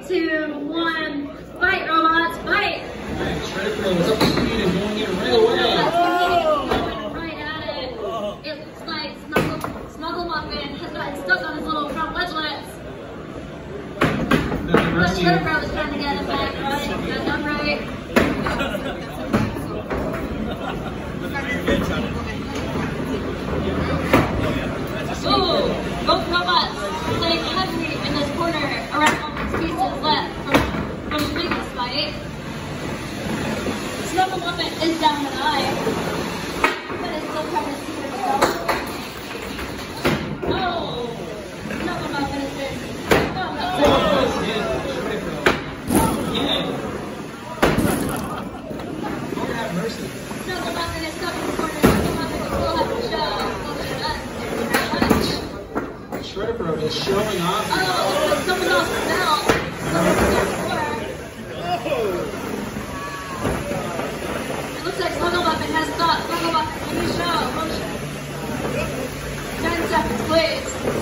2, 1, fight, robots, fight! Alright, Shredder Pro is up to speed and going in right away. Going right at it. It looks like Snuggle Muffin has gotten stuck on his little front wedgelets. But Shredder Pro is trying to get him back, right? Got done right. Ooh, both robots playing heavy in this corner around all these pieces left from the previous fight. Snuggle Muffin is down an eye, but is still trying to see herself. Oh, Snuggle Muffin has been. Oh, no. Snuggle Muffin is stuck in the corner. Snuggle Muffin will still have to show. Shredder Pro is showing off. Oh, it's someone else's belt. It looks like Snuggle Muffin has stopped. Snuggle Muffin, can you show? Motion. 10 seconds, please.